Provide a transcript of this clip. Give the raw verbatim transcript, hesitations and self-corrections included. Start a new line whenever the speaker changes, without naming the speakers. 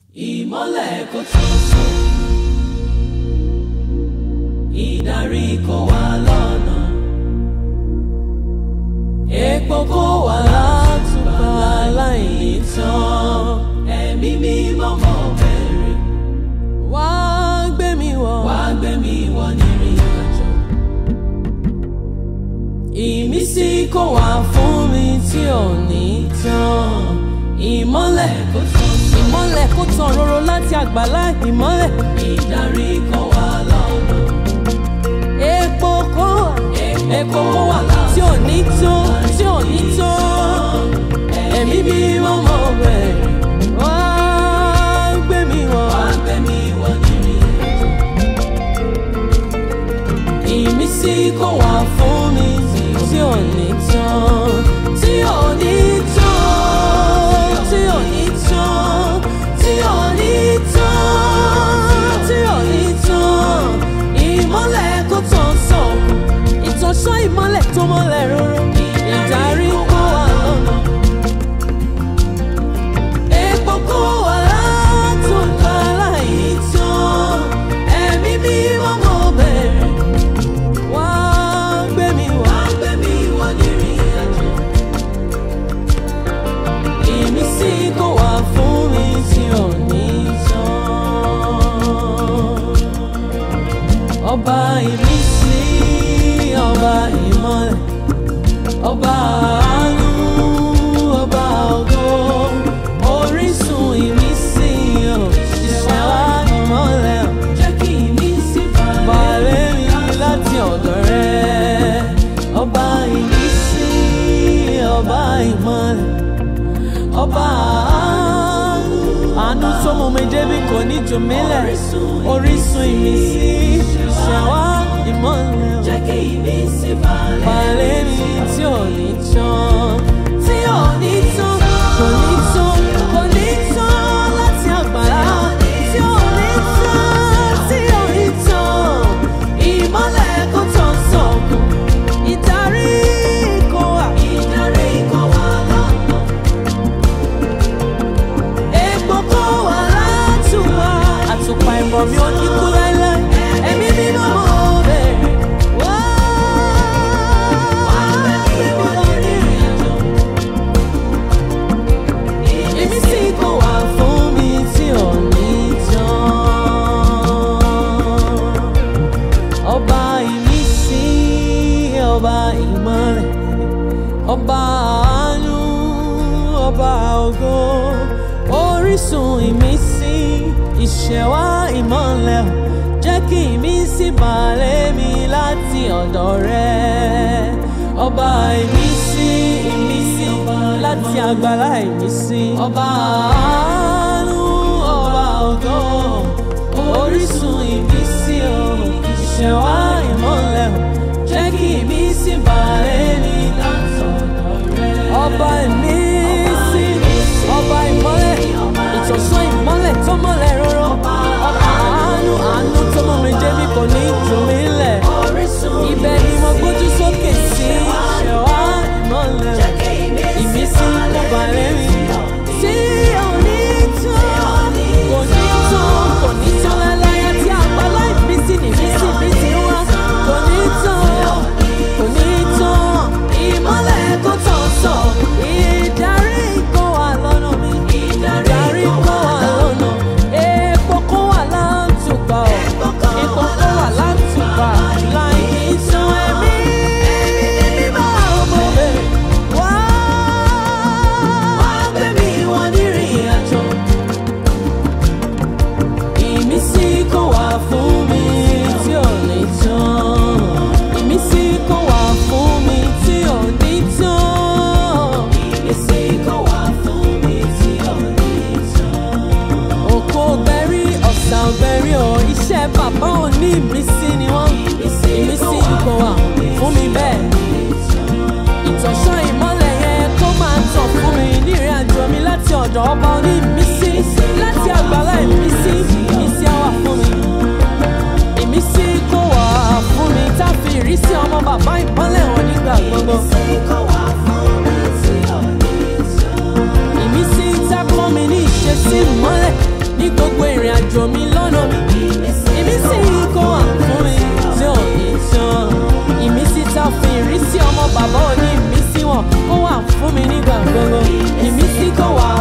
Ìmọ́lẹ̀ kò tán sàn, ìdarí kò wá lọ́nà, epo kò wá látùbà láìní tán. Ẹ̀mí mímọ́ mọ́ bẹ̀rẹ̀, wá gbé mi wọ̀, wá gbé mi wọ̀ nírìn àjò. Ìmísí kò wá fún mi tí ò ní tán. Ìmọ́lẹ̀ kò tán sàn, ìmọ́lẹ̀ kò tàn ròrò láti àgbàlá ìmọ́lẹ̀. Ìdarí kò wá lọ́nà, epo kò wá, epo kò wá tí ò ní tán, tí ò ní tán. Ẹ̀mí mímọ́ mọ́ bẹ̀rẹ̀, wá gbé mi wọ̀, wá gbé mi wọ̀ nírìn àjò. Ìmísí kò wá fún mi tí ò ní tán, tí ò ní tán, tí ò ní tán, tí ò ní tán, tí ò ní tán. Ìmọ́lẹ̀ kò tán sàn, ìtànṣán ìmọ́lẹ̀ tó mọ́lẹ̀ róró. Ìdarí kò wá lọ́nà, epo kò wá látùbà láìní tán. Ẹ̀mí mímọ́ mọ́ bẹ̀rẹ̀, wá gbé mi wọ̀, wá gbé mi wọ̀ nírìn àjò. Ìmísí kò wá fún mi tí ò ní tán. Ọba ìmísí, ọba ìmọ́lẹ̀, ọba àánú, ọba ògo, orísun ìmísí, ìṣẹ́ wa ìmọ́lẹ̀. Jẹ́ kí ìmísí balẹ̀ mi láti ọ̀dọ̀ rẹ. Ọba ìmísí, ọba ìmọ́lẹ̀, ọba àánú, àánú tó mú mi débi kò ní jù mí lẹ̀. Orísun ìmísí, ìṣẹ́ wa ìmọ́lẹ̀. Jẹ́ kí ìmísí balẹ̀ mi tí ò ní tán, tí ò ní tán, kò ní tán, kò ní tán láti àgbàlá. Tí ò ní tán, tí ò ní tán. Ìmọ́lẹ̀ kò tán sàn, ìdarí kò wá, ìdarí kò wá lọ́nà, epo kò wá látùbà. Àtùpà ìmọ̀ mi ò ní kú láéláé. Ẹ̀mí mímọ́ mọ́ bẹ̀rẹ̀, wá gbé mi wọ̀ nírìn àjò. Ìmísí kò wá fún mi tí ò ní tán. Ọba ìmísí, ọba ìmọ́lẹ̀, ọba àánú, ọba ògo, orísun ìmísí, ìṣẹ̀wá ìmọ́lẹ̀. Jẹ́ kí ìmísí balẹ̀ mi láti ọ̀dọ̀ rẹ. Ọba ìmísí, ìmísí láti àgbàlá ìmísí. Ọba àánú, ọba ògo, orísun ìmísí, ìṣẹ̀wá ìmọ́lẹ̀. Jẹ́ kí ìmísí balẹ̀ mi láti ọ̀dọ̀ rẹ. Ọba ìmísí, ọba ìmọ́lẹ̀, ìtànṣán ìmọ́lẹ̀ tó mọ́lẹ̀ róró. Ọba àánú, àánú tó mú mi débi kò ní jù mí lẹ̀. Ibẹ̀ ni mo gbójú sókè sí. Ìṣẹ̀wá ìmọ́lẹ̀, ìmísí kò balẹ̀ mi tí ò ní tán, kò ní tán, kò ní tán láéláé. Àti àgbàlá ìmísí ni ìmísí mi ti wá. Kò ní tán, kò ní tán. Ìmọ́lẹ̀ kò tán sàn, ìdarí kò wá lọ́nà mi. Ìdarí kò wá lọ́nà, epo kò wá látùbà, epo kò wá látùbà láìní tán. Ẹ̀mí mímọ́ mọ́ bẹ̀rẹ̀, wá gbé mi wọ̀ nírìn àjò. Ìmísí kò wá fún mi tí ò ní tán. Ìmísí kò wá fún mi tí ò ní tán. Ìmísí kò wá fún mi tí ò ní tán. Òkò ògbẹ́rí, ọ̀sà ògbẹ́rí o, iṣẹ́ bàbá ò ní ìmísí ni wọ́n. Ìmísí kò wá fún mi bẹ́ẹ̀. Ìtànṣán ìmọ́lẹ̀ yẹn kó máa tàn fún mi nírìn àjò mi láti ọ̀dọ̀ ọba oní ìmísí, láti àgbàlá ìmísí. Ìmísí á wà fún mi. Ìmísí kò wá fún mi tá fi ìrísí ọmọ bàbá ìmọ́lẹ̀ hàn nígbà gbogbo. Ìmísí tá kọ́ mi ní ìṣesí ìmọ́lẹ̀. ní gbogbo ìrìn àjò mi lọ́nà mi. Ìmísí kó wà fún mi tí ò ní tán. Ìmísí tá a fi ìrísí ọmọ bàbá òní ìmísí wọn kó wà fún mi nígbà gbogbo. Ìmísí kó wà